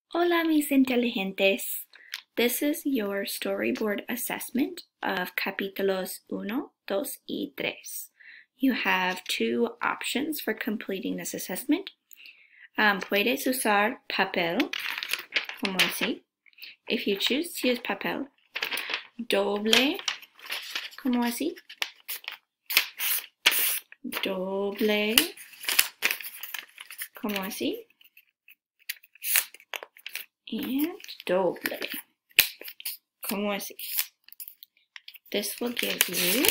Hola, mis inteligentes. This is your storyboard assessment of capítulos 1, 2, y 3. You have two options for completing this assessment. Puedes usar papel, como así. If you choose to use papel, doble, como así. Doble, como así. And doble, como así. This will give you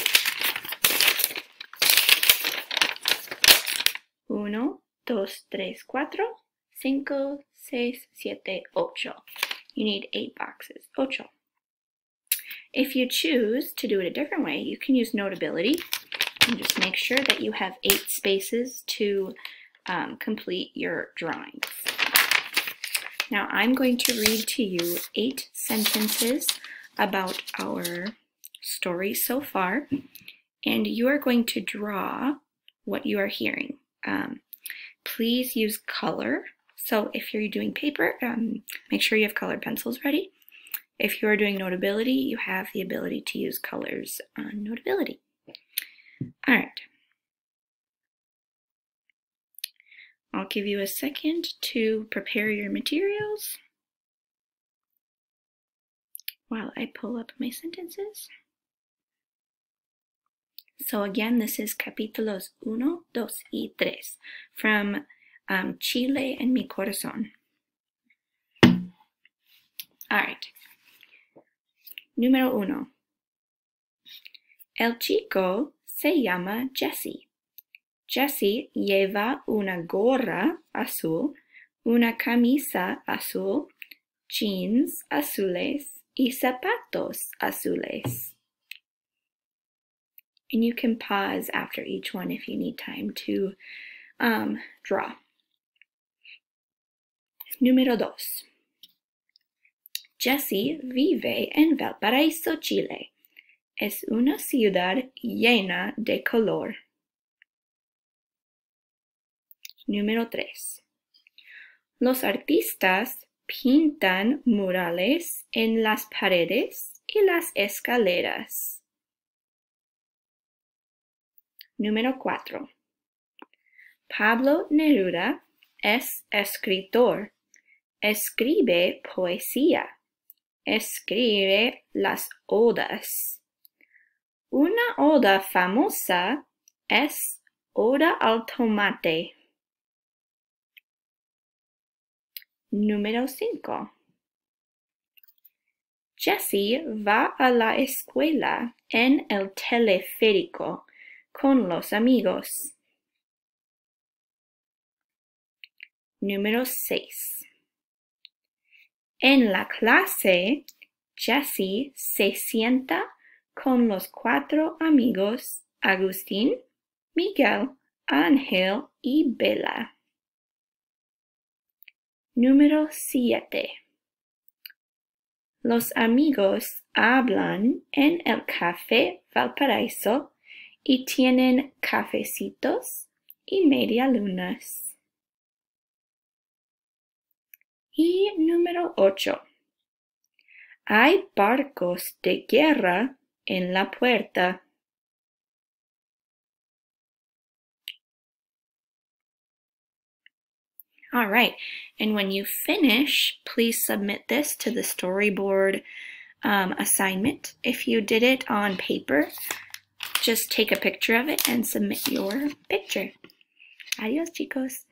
1, 2, 3, 4, 5, 6, 7, 8. You need 8 boxes, 8. If you choose to do it a different way, you can use Notability and just make sure that you have 8 spaces to complete your drawings. Now I'm going to read to you 8 sentences about our story so far, and you are going to draw what you are hearing. Please use color. So if you're doing paper, make sure you have colored pencils ready. If you are doing Notability, you have the ability to use colors on Notability. All right. I'll give you a second to prepare your materials while I pull up my sentences. So again, this is capítulos 1, 2, y 3 from Chile en mi corazón. All right. Número 1. El chico se llama Jesse. Jesse lleva una gorra azul, una camisa azul, jeans azules, y zapatos azules. And you can pause after each one if you need time to draw. Número 2. Jesse vive en Valparaíso, Chile. Es una ciudad llena de color. Número 3. Los artistas pintan murales en las paredes y las escaleras. Número 4. Pablo Neruda es escritor. Escribe poesía. Escribe las odas. Una oda famosa es Oda al tomate. Número 5. Jesse va a la escuela en el teleférico con los amigos. Número 6. En la clase, Jesse se sienta con los 4 amigos Agustín, Miguel, Ángel y Bella. Número 7. Los amigos hablan en el Café Valparaíso y tienen cafecitos y medialunas. Y número 8. Hay barcos de guerra en la puerta. All right, and when you finish, please submit this to the storyboard assignment. If you did it on paper, just take a picture of it and submit your picture. Adios, chicos.